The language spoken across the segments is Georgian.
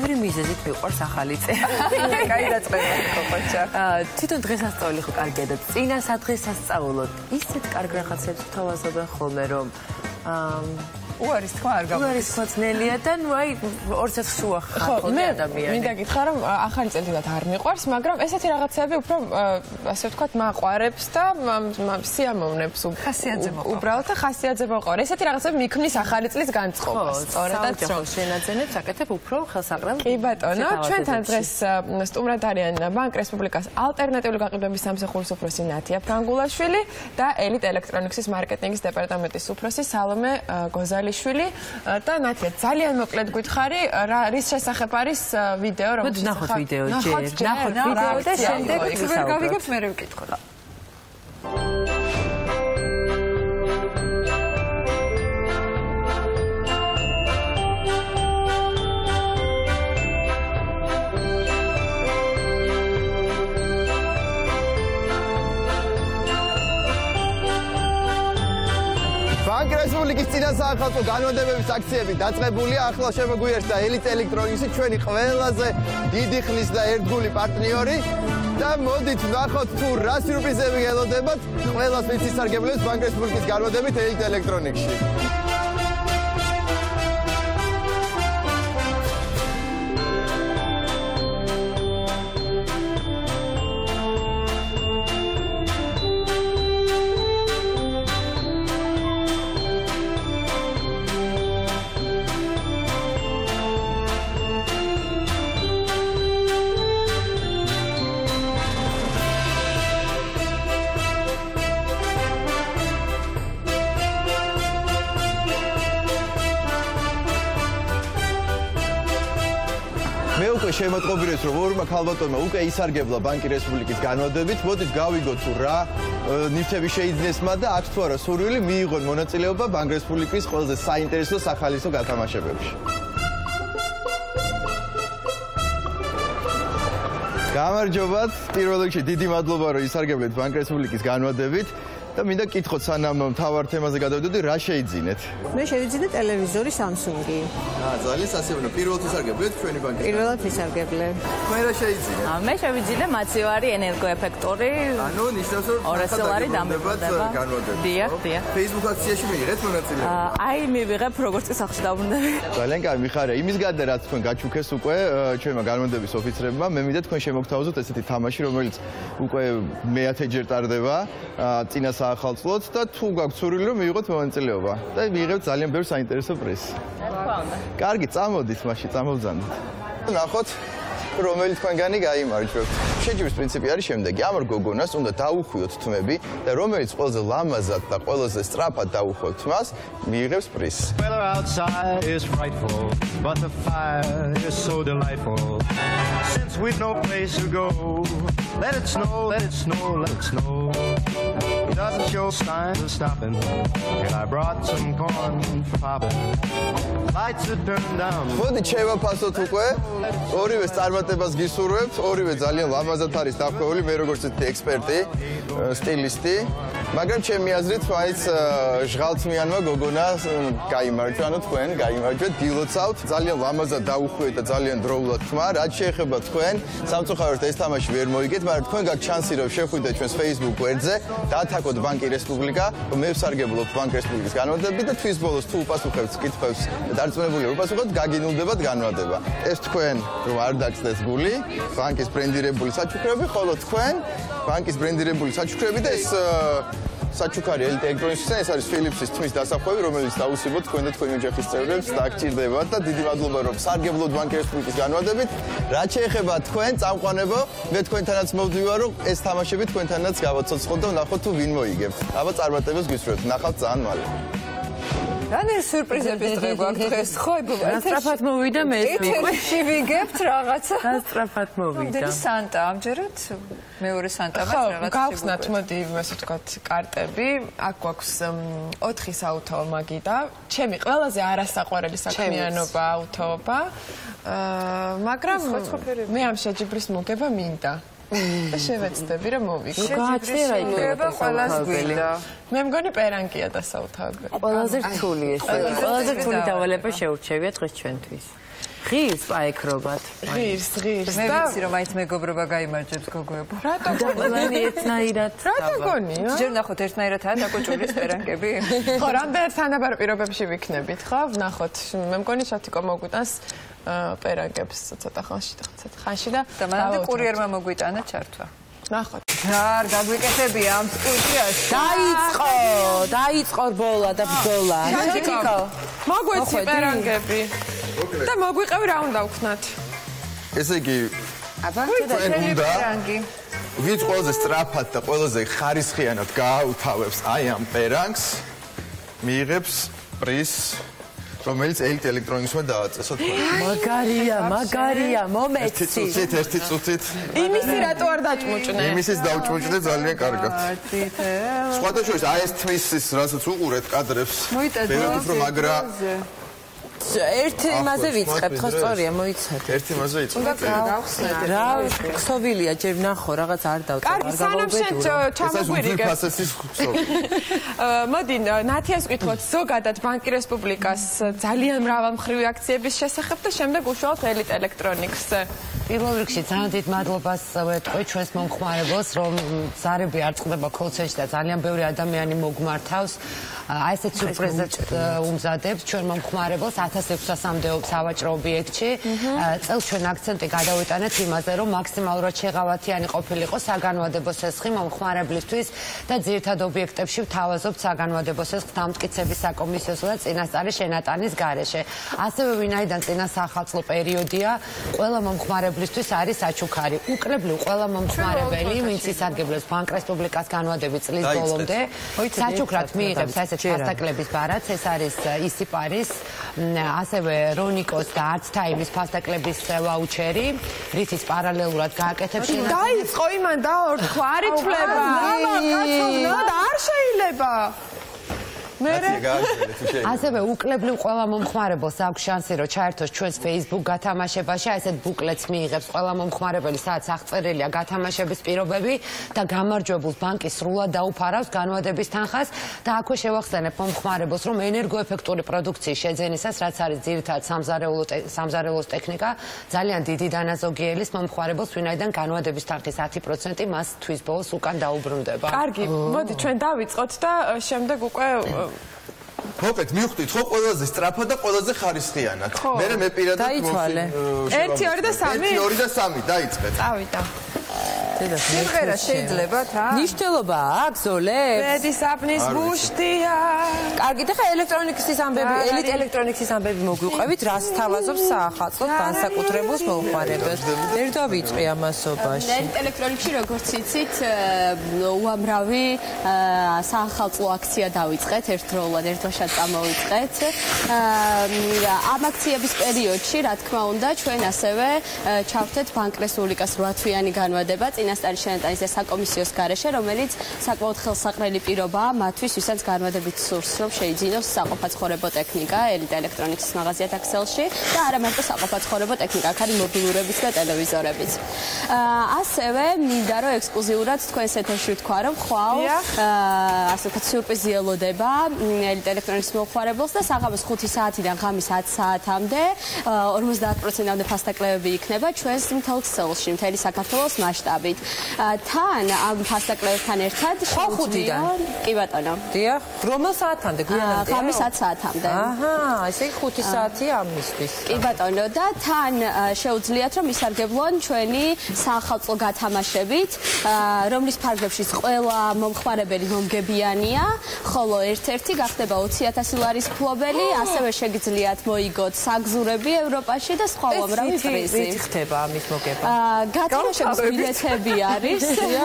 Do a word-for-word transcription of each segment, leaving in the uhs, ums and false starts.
ყველაფერი მიზეზით მიყვარს ახალი წელი. კაი დაწყება ხო ხოჭა. თვითონ დღესასწაული ხო კარგია და წინა სადღესასწაულოდ ისეთ კარგ რაღაცებს თავაზობენ ხოლმე რომ უარის თქვა არ გამოდის. უარის თქვა ძნელია და ნუ აი ორცაც შუა ხარ ადამიანი. მინდა გითხრა რომ ახალი წელიდან არ მიყვარს, მაგრამ ესეთი რაღაცები უფრო ასე ვთქვათ მაყვარებს და სიამოვნებს უბრალოდ და ხასიათზე მოყვარ. ესეთი რაღაცები მიქმნის ახალი წლის განწყობას. სწორედაც რომ შენაძენებს აკეთებ უფრო ხელსაყრელ. კი ბატონო, ჩვენთან დღეს სტუმრად არიან ბანკ რესპუბლიკას ალტერნატიული გაყიდვების სამსახურის უფროსი ნათია ფრანგულაშვილი და ელიტ ელექტრონიქსის მარკეტინგის დეპარტამენტის უფროსი სალომე გოზალი შვილი და ნათია ძალიან მოკლედ გითხარი რის შესახებ არის ვიდეო რომელიც ნახოთ ვიდეო ჯერ ნახოთ ვიდეო და შემდეგ ვერ გავიგებთ მე ვკითხოთ. ბანკ რესპუბლიკის წინა საახალწლო განმარტებების აქციები დაწყებულია. ახლა შემოგვიერთდა ელიტ ელექტრონიქსი, ჩვენი ყველაზე დიდი ხნის და ერთგული პარტნიორი და მოდით ვნახოთ თუ რა სიურპრიზები გელოდებათ ყველას მიცისარგებლებს ბანკ რესპუბლიკის განმარტებით ელიტ ელექტრონიქსში. მე უკვე შემოტყობინეთ რომ ორმა ქალბატონმა უკვე ისარგებლა ბანკი რესპუბლიკის განმარტებით. მოდით გავიგოთ თუ რა ნივთები შეიძინეს მათ და აქვს თუ არა სურვილი მიიღონ მონაწილეობა ბანკ რესპუბლიკის ყველაზე საინტერესო სახალისო გათამაშებებში. გამარჯობათ, პირველ რიგში დიდი მადლობა რომ ისარგებლეთ ბანკ რესპუბლიკის განმარტებით. და მინდა გითხოთ სანამ მთავარ თემაზე გადავიდოდი, რა შეიძინეთ? მე შევიძინე ტელევიზორი Samsung-ი. აა, ძალიან სასიამოვნო. პირველად ისარგებლეთ ჩვენი ბანკის. პირველად ისარგებლე. მე რა შეიძინე? მე შევიძინე მაცივარი ენერგოეფექტორი. ანუ ნიშნავს რომ ორასი ლარი დამებრუნდება. დიახ, დიახ. Facebook აქციაში მიიღეთ მონაწილეობა? აი, მივიღებ როგორც კი სახლში დაბრუნდები. ძალიან კარგი, მიხარია. იმის გარდა რაც თქვენ გაჩუქეს უკვე ჩვენმა განმარტების ოფიცრებმა, მე მინდა თქვენ შემოგთავაზოთ ესეთი თამაში, რომელიც უკვე მეათეჯერ ტარდება, წინა ახალწლოდ და თუ გაქვთ სურვილი რომ მიიღოთ მონაწილეობა და მიიღებთ ძალიან ბევრ საინტერესო პრიზს. კარგი, წამოდით მაშინ, წამოვძანდით. ნახოთ რომელი თქვენგანი გაიმარჯვებთ. შეჯიბრის პრინციპი არის შემდეგი: ამ გოგონას უნდა დაუხვიოთ თმები და რომელიც ყველაზე ლამაზად და ყველაზე სწრაფად დაუხვევთ მას, მიიღებს პრიზს. Weather outside is frightful, but the fire is so delightful. Since we've no place to go, let it snow, let it snow, let it snow. It doesn't show signs of stopping, and I brought some corn for popping. Lights are turned down. მოდით შევაფასოთ უკვე. ორივე წარმატებას გისურვებთ, ორივე ძალიან ლამაზად არის დახვეული, მე როგორც ვთქვი ექსპერტი, სტილისტი, მაგრამ ჩემი აზრით მაინც ჟღალთმიანმა გოგონა გაიმარჯვა, ანუ თქვენ გაიმარჯვეთ, გილოცავთ, ძალიან ლამაზად დაუხვიეთ და ძალიან დროულად თმა, რაც შეეხება თქვენ, სამწუხაროდ ეს თამაში ვერ მოიგეთ, მაგრამ თქვენ გაქვთ შანსი რომ შეხვიდეთ ჩვენს Facebook გვერდზე, დაათაკოთ ბანკი რესპუბლიკა, რომ მე ვსარგებლობ ბანკ რესპუბლიკის განმარტებით და თვის ბოლოს თუ უპასუხებთ კითხვებს და დარწმუნებული უპასუხოთ, გაგინულდებათ განმარტება. ეს თქვენ რომ არ დაგწდეს გული, ბანკის ბრენდირებული საჩუქრები, ხოლო თქვენ ბანკის ბრენდირებული საჩუქრები და ეს საჩუქარი ელიტ ელექტრონიქსისა, ეს არის Philips-ის თმის დასახვევი, რომელიც დაუსიბოთ თქვენ და თქვენი ოჯახის წევრებს დაგჭირდებათ და დიდი მადლობა რომ სარგებლობთ ბანკ რესპუბლიკის განმარტებით. რაც შეეხება თქვენ წამყვანებო, მე თქვენთანაც მოვდივარ რომ ეს თამაშები თქვენთანაც გავაცოცხლოთ და ვნახოთ თუ ვინ მოიგებთ. აბა წარმატებას გისურვებთ. ნახავთ ძალიან მალე. რანერ სიურპრიზების დღე გვაქვს დღეს, ხო? სწრაფად მოვიდა მე ეს უკვე. ეთერში ვიგებთ რაღაცა. სწრაფად მოვიდა. სანტა, ამჯერად მეორე სანტა მას რაღაცა. გავხსნათ, მოდი, ასე ვთქვათ, კარტები. აქ გვაქვს ოთხი საავთო მაგიდა. ჩემი ყველაზე არასაყვარელი საქმიანობა აუთოობა. მაგრამ მე ამ შეჯიბრის მოგება მინდა. და შევეცდები რომ მოვიგო. გააჩნია რა იქნება ყველას გვინდა. მე მგონი პერანკია დასაუთავებელი. ყველაზე რთული ეს. ყველაზე რთული დავალება შეურჩევია დღეს ჩვენთვის. ღირს პაექრობათ. ღირს, ღირს. მე ვიცი რომ აიც მეგობრობა გაიმარჯვებს გოგოებო. რატო ყველანი ერთნაირად. რატო გონია? ჯერ ნახოთ ერთნაირადაა დაკოჭული სპერანგები. ხო, რამდენად თანაბარ პირობებში ვიქნებით, ხო? ვნახოთ. მე მგონი შათიკო მოგვიტანს პერანგებს ცოტა ხანში და ცოტა ხანში და და მანამდე კურიერმა მოგვიტანა ჩართვა. ნახოთ. რა არ გაგვიკეთებია ამ სტუდიაში? დაიწყო, დაიწყო ბოლა და ბრძოლა. შათიკო, მოგვეცი პერანგები. და მოგვიყევი რა უნდა ვქნათ? ესე იგი, აბა, ჩვენ უნდა პერანგი. ვინც ყველაზე სწრაფად და ყველაზე ხარისხიანად გააუთავებს აი ამ პერანგს, მიიღებს პრიზს, რომელიც ელიტ ელექტრონიკსმა დააწესოთ. მაგარია, მაგარია, მომეცი. ერთი წუთით, ერთი წუთით. იმისი რატო არ დაჭმუჭნე? იმისის დავჭმუჭდე ძალიან კარგად. სხვათა შორის აი ეს თმისის, რასაც უყურეთ კადრებს. ვერაფერ რომ მაგრა ერთი იმაზე ვიწყებთ, ხო სწორია, მოიცადე. ერთი იმაზე იწყებთ. უნდა გავხსნათ. რა ქსოვილია, ჯერ ვნახო, რაღაც არ დავწერ. კარგი, სანამ შენ ჩამოგვირიგებ. მოდი, ნათიას ვკითხოთ ზოგადად ბანკი რესპუბლიკას ძალიან მრავალმხრივი აქციების შესახებ და შემდეგ უშუალოდ ელიტ ელექტრონიკსზე. პირველ რიგში ძალიან დიდ მადლობას ვეთქვი ჩვენს მომხმარებელს, რომ ზარები არ წყდება ქოლცეში და ძალიან ბევრი ადამიანი მოგმართავს. აი ესეთ სიურპრიზებს უმზადებს ჩვენ მომხმარებელს ათას ექვსასამდე სავაჭრო ობიექტში. წელს ჩვენ აქცენტი გადავიტანეთ იმაზე, რომ მაქსიმალურად შეღავათიანი ყოფილიყო საგანვადებო სესხი მომხმარებლისთვის და ძირითად ობიექტებში ვთავაზობთ საგანვადებო სესხს დამტკიცების საკომისიოსო და წინასწარი შენატანის გარეშე. ასევე ვინაიდან წინა სახალხო პერიოდია, ყველა მომხმარებლისთვის არის საჩუქარი. უკრებლივ ყველა მომხმარებელი, ვინც ისარგებლებს ბანკ რესპუბლიკას განვადებით წლის ბოლომდე, საჩუქრად მიიღებს ესეთ ფასტაკლების ბარათს, ეს არის ისიპარის, ასევე რონიკოს და არც თაიმის ფასტაკლების ვაუჩერი, რითიც პარალელურად გააკეთებ შენატანი. დაიწყო იმან დაორთქვა, არ ითვლება. და არ შეიძლება. ასევე უკრებლივ ყველა მომხმარებელს აქვს შანსი, რომ ჩაერთოს ჩვენს Facebook გათამაშებაში, აი ესეთ ბუკლეტს მიიღებს ყველა მომხმარებელი, სადაც აღწერილია გათამაშების პირობები და გამარჯვებულს ბანკი სრულად დაუფარავს განვადების თანხას და აქვე შევახსენებ მომხმარებელს, რომ ენერგოეფექტური პროდუქციის შეძენისას, რაც არის ძირითადად სამზარეულოს ტექნიკა, ძალიან დიდი დანაზოგი ელის მომხმარებელს, ვინაიდან განვადების თანხის ათი პროცენტი მას თვის ბოლოს უკან დაუბრუნდება. კარგი, მოდი ჩვენ დავიწყოთ და შემდეგ უკვე მოკეთ, მივხვდით ხო ყველაზე სწრაფად და ყველაზე ხარისხიანად. მე მე პირადად დაითვალე. ერთი, ორი და სამი? ერთი, ორი და სამი, დაიწყეთ. წავიდა. სიმღერა შეიძლება თა? ნიშნულობა აქვს ზოლებს? ბედი საფნის ბუშტია. კარგი, და ხა ელექტრონიკის ამბები, ელიტ ელექტრონიკის ამბები მოგვიყვებით, რას თავაზობს საახალწლოდ განსაკუთრებულს მომხმარებელს. ვერ დავიწყე ამასობაში. ელიტ ელექტრონიკში როგორც იცით, უამრავი საახალწლო აქცია დავიწყეთ, ერთდროულად ერთვაშად წამოვიწყეთ. ამ აქციების პერიოდში, რა თქმა უნდა, ჩვენ ასევე ჩავთეთ ბანკ რესპუბლიკას რვა თვიანი განვადება წინასწარი შენატანის და საკომისიოს გარეშე, რომელიც საკმაოდ ხელსაყრელი პირობაა მათთვის, ვისაც განვადებით სურს, რომ შეიძინოს საყოფაცხოვრებო ტექნიკა ელიტ ელექტრონიკის მაღაზიათ აქსელში და არა მარტო საყოფაცხოვრებო ტექნიკა, აქ არის მობილურებიც და ტელევიზორებიც. ასევე მინდა რომ ექსკლუზიურად თქვენს ეთერში ვთქვა, რომ ხვალ ასე ვთქვათ სიურპრიზი ელოდება ელიტ ელექტრონიკის მომხმარებელს და საღამოს ხუთი საათიდან ღამის ათი საათამდე ორმოცდაათ პროცენტამდე ფასტაკლებები იქნება ჩვენს მთელ ქსელში, მთელი საქართველოს მასშტაბით. თან ამ ფასტაკლებთან ერთად ხუთიდან. კი ბატონო. დიახ. რომელ საათამდე? გვიანამდე? ღამის ათი საათამდე. აჰა, ესე იგი ხუთი საათია ამისთვის. კი ბატონო, და თან შეუძლიათ რომ ისარგებლონ ჩვენი საახალწლო გათამაშებით, რომლის ფარგლებშიც ყველა მომხმარებელი მომგებიანია, ხოლო ერთ-ერთი გახდება ოცი ათასი ლარის მფლობელი, ასევე შეგიძლიათ მოიგოთ საგზურები ევროპაში და სხვა უამრავი პრიზი. ვით ხდება ამის მოგება? გათამაშების ბილეთები არის.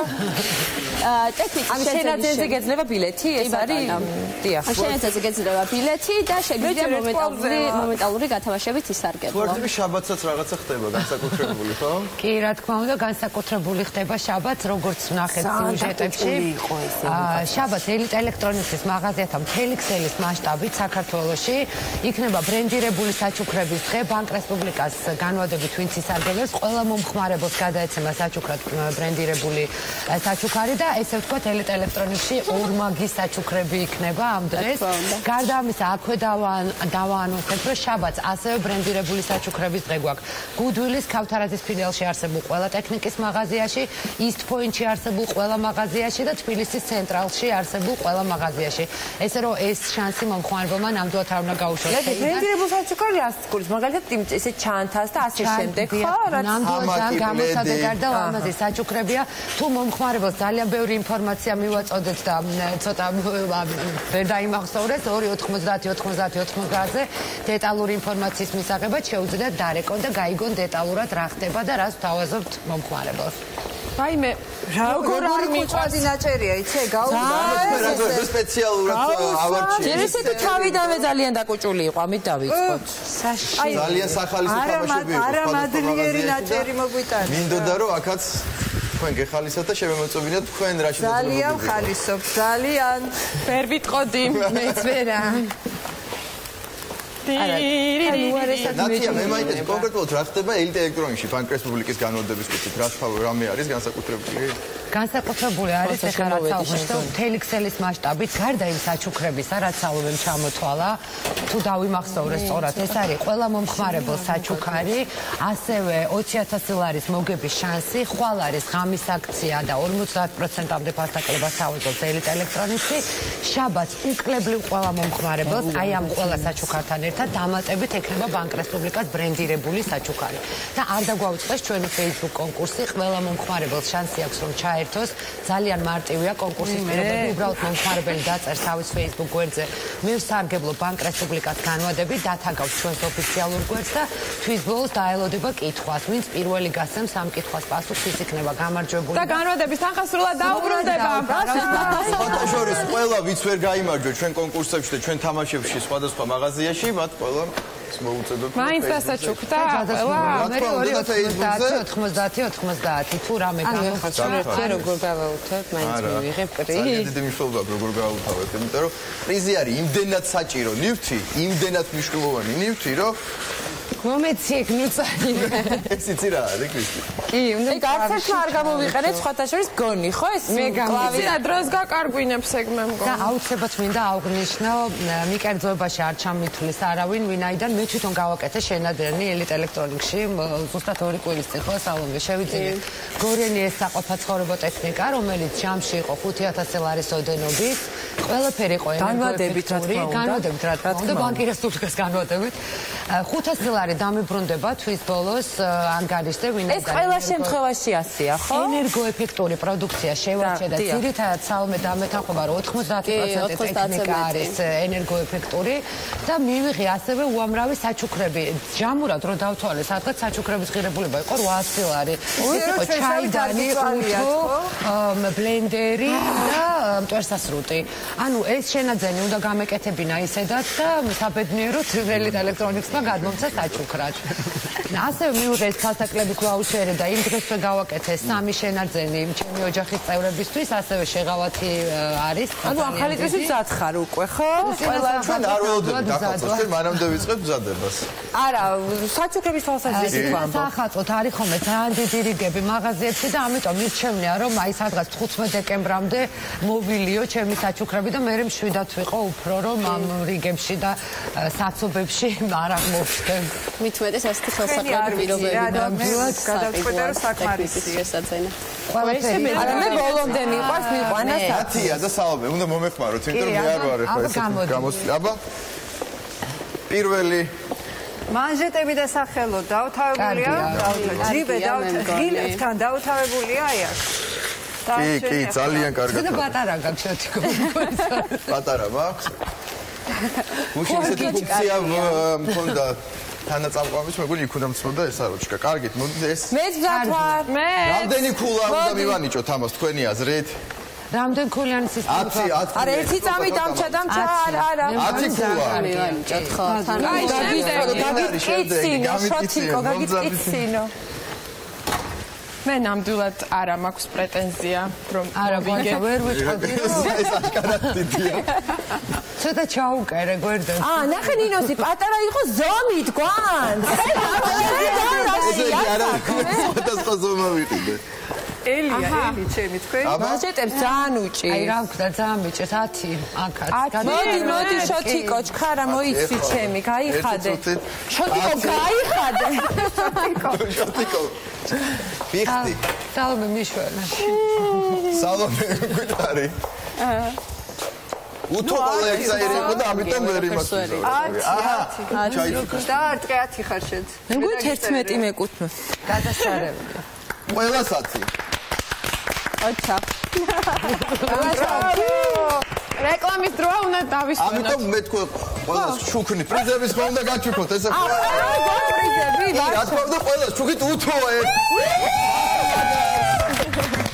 ტექნიკის ამ შენაძენზე გეძლება ბილეთი, ეს არის? დიახ. შენაძენზე გეძლება ბილეთი და შეგვიძლია მომენტალური მომენტალური გათამაშებით ისარგებლო. თორემ შაბათსაც რაღაცა ხდება განსაკუთრებული, ხო? კი, რა თქმა უნდა, განსაკუთრებული ხდება შაბათს, როგორც ვნახეთ სიუჟეტებში. შაბათს ელიტ ელექტრონიკის მაღაზიათა მთელი ქსელის მასშტაბით საქართველოში იქნება ბრენდირებული საჩუქრების დღე, ბანკ რესპუბლიკას განვადებით ვინც ისარგებლებს, ყველა მომხმარებელს გადაეცემა საჩუქრად ბრენდირებული საჩუქარი და ესე ვთქვათ ელიტ ელექტრონიკსში ორმაგი საჩუქრები იქნება ამ დღეს. გარდა ამისა, აქვე დავაანონსებ, რომ შაბათს ასევე ბრენდირებული საჩუქრების დღე გვაქვს. გუდვილის ქავთარაძის ფილიალში არსებულ ყველა ტექნიკის მაღაზიაში, East Point-ში არსებულ ყველა მაღაზიაში და თბილისის ცენტრალში არსებულ ყველა მაღაზიაში. ესე რომ ეს შანსი მომხმარებელმა ნამდვილად არ უნდა გაუშვას. ბრენდირებული საჩუქარი ასეთ გულს, მაგალითად ესე ჩანთას და ასე შემდეგ, ხო? ნამდვილად გამოსადეგარ და ლამაზი საჩუქრებია. თუ მომხმარებელს ძალიან ბევრი ინფორმაცია მივაწოდეთ და ცოტა ვერ დაიმახსოვრეს ორი ოთხმოცდაათი ოთხმოცდაათი ოთხმოცდაათზე დეტალური ინფორმაციის მისაღებად შეუძლიათ დარეკონ და გაიგონ დეტალურად რა ხდება და რას ვთავაზობთ მომხმარებელს. ვაიმე, როგორ არ მიყვარს ნაჭერია, იცი, გაუგზავნე სპეციალურად ავარჩიე. ჯერ ისე თუ თავიდანვე ძალიან დაკუჭული იყო, ამით დავიწყოთ. ძალიან სახალისო თამაშები იყო. არა მადლიერი ნაჭერი მოგვიტანე. მინდოდა რომ აქაც თქვენ გეხალისოთ და შემოწობინოთ თქვენ რა შეიძლება. ძალიან ხალისობ, ძალიან. ვერ ვიტყოდი, მეც ვერა. ნაცია მე მაინტერესებს კონკრეტულად რა ხდება ელიტ ელექტრონიკში ბანკ რესპუბლიკის განმავლობის კუთხით რა რამე არის განსაკუთრებული განსაკუთრებული არის ეხლა რაც აღვნიშნე მთელი ქსელის მასშტაბით გარდა იმ საჩუქრებისა რაც ალვემ ჩამოთვალა თუ დავიმახსოვრე სწორად ეს არის ყველა მომხმარებელს საჩუქარი ასევე ოცი ათასი ლარის მოგების შანსი ხვალ არის ღამის აქცია და ორმოცდაათ პროცენტამდე ფასდაკლებას ავიღოთ ელიტ ელექტრონიკში შაბათს უკლებლივ ყველა მომხმარებელს აი ამ ყველა საჩუქართან ერთად დამატებით ექნება ბანკ რესპუბლიკას ბრენდირებული საჩუქარი და არ დაგვაუწყდეს ჩვენი Facebook კონკურსი ყველა მომხმარებელს შანსი აქვს რომ ჩაერთოს ძალიან მარტივია კონკურსის პირობები უბრალოდ მომხმარებელი დაწერს თავის Facebook გვერდზე მივსარგებლო ბანკ რესპუბლიკას განვადებით დათაგავს ჩვენს ოფიციალურ გვერდს და თვის ბოლოს დაელოდება კითხვას ვინც პირველი გასცემს ამ კითხვას პასუხს ის იქნება გამარჯვებული და განვადების თანხასრულად დაუბრუნდება ფოტოშორის ყველა ვინც ვერ გაიმარჯვა ჩვენ კონკურსებში და ჩვენ თამაშებში სხვადასხვა მაღაზიაში მათ ყველა მოუწოდოთ მაინც დასაჩუქდა ყველა მე ორი ოცდაათი ოცდაათი ოცდაათი თუ რამე გამოვხსნა როგორ გავაუთავებ მაინც მივიღებ პრიზი ძალიან დიდი მნიშვნელობა აქვს როგორ გავაუთავებ იმიტომ რომ პრიზი არის იმდენად საჭირო ნივთი იმდენად მნიშვნელოვანი ნივთი რომ მომეცი ეგ ნუცარი ეს იცი რა არის კრისტი კი უნდა გარც ერთმა არ გამოვიყენეთ სხვათა შორის გონი ხო ეს მე კლავი და დროს გაკარგვინებს ეგ მე მგონი და აუცილებლად მინდა აღვნიშნო მიკერძოებაში არ ჩამითulis არავინ ვინაიდან მე თვითონ გავაკეთე შენადენი ელიტ ელექტრონიკში ზუსტად ორი კვირის წინ ხო სალონზე შევიძინე გორენი ეს საყოფაცხოვრებო ტექნიკა რომელიც ჯამში იყო ხუთი ათასი ლარის ოდენობით ყველაფერი იყო განვადებით რა თქმა უნდა განვადებით რა თქმა უნდა ბანკი რესპუბლიკას განვადებით ხუთასი ლარი დამიბრუნდება თვის ბოლოს ანგარიშზე ვინაიდან ეს ყველა შემთხვევაში ასია ხო ენერგოეფექტური პროდუქცია შევარჩე და ძირითადად საომე დამეთანხმება რომ ოთხმოცდაათი პროცენტი ტექნიკა არის ენერგოეფექტური და მივიღე ასევე უამრავი საჩუქრები ჯამურად რო დავთვალე სადღაც საჩუქრების ღირებულება იყო რვაასი ლარი ეს იყო ჩაიდანი უთო ბლენდერი და მტვერსასრუტი ანუ ეს შენაძენი უნდა გამეკეთებინა ისედაც და საბედნიეროდ ელიტ ელექტრონიკსმა გადმომცა საჩუქრად ასევე მივიღე ეს ქალსაკლების ვაუჩერი და იმ დღესვე გავაკეთე სამი შენაძენი ჩემი ოჯახის წევრებისთვის ასევე შეღავათი არის ანუ ახალი დღესაც ათხარ უკვე ხო ყველა ჩვენ არ ველოდებით ახალწელს ჩვენ მანამდე ვიწყებთ მზადებას არა საჩუქრების თვალსაზრისით ვამბობ სახალხოდ არის ხოლმე ძალიან დიდი რიგები მაღაზიებში და ამიტომ მირჩევნია რომ აი სადღაც თხუთმეტ დეკემბრამდე მოვილიო ჩემი საჩუქრები და მე მშვიდად ვიყო უფრო რომ ამ რიგებში და საცობებში არ აღმოჩნდე მით უმეტეს ასეთი ხელსაყრელი პირობები და გადავწყვეტე რომ საკმარისია შესაძენა ყველაფერი არა მე ბოლომდე მიყვარს მიყვანა ათია და საუბე უნდა მომეხმაროთ იმიტომ რომ მე არ ვარ ახლა ეს გამოსვლა აბა პირველი მანჟეტები და სახელო დავთავებულია ჯიბე დავთავებთან დავთავებულია აი აქ კი კი ძალიან კარგად და პატარა გაქვს შეთიკო პატარა მაქვს მუშინ ესეთი ფუნქცია მქონდა თანაწამყვამის მეგონი იქ უნდა მცმოდა ეს აროჩკა კარგით მოდი ეს მეც ვთქვარ მე რამდენი ქულა უნდა მივანიჭოთ ამას თქვენი აზრით რამდენ ქულიანი სისტემა ათი არა ერთი წამი დამჭა დამჭა არა არა ათი ქულა მივანიჭოთ ხო თან აი გაგიკიცინო შოთიკო გაგიკიცინო მე ნამდვილად არა მაქვს პრეტენზია რომ არა გვერდა ვერ ვიტყოდი ეს აშკარად დიდია ცოტა ჩაუკერე გვერდას აა ნახე ნინოსი პატარა იყო ზომით გვანს ეს არა სხვადასხვა ზომა ვიყიდე ელია, ელი, ჩემი თქვენ. ბაჟეტებს ძალიან უჭირს. აი რა ვქნა, ძალიან მიჭირს ათი აკაც. მოდი, მოდი, შოთიკო, ჩქარა მოიცი ჩემი, გაიხადე. შოთიკო, გაიხადე. შოთიკო. შოთიკო. ფიხტი. სალომე მიშვენა. სალომე გიტარი. აჰა. უთო კოლექცია იყო და ამიტომ ვერ იმასვენე. აჰა. და არტყე ათი ხარ შენ. მეგონა თერთმეტი მეკუთვნო. გადასარევია. ყველასაცი. აჩა. რეკლამის დროა უნდა დავისვენოთ. ამიტომ მე თქვენ ყველას შუქნი პრიზების ხომ უნდა გაჩუქოთ ესე. აა, პრიზები. რა თქმა უნდა ყველას შუქით უთოა.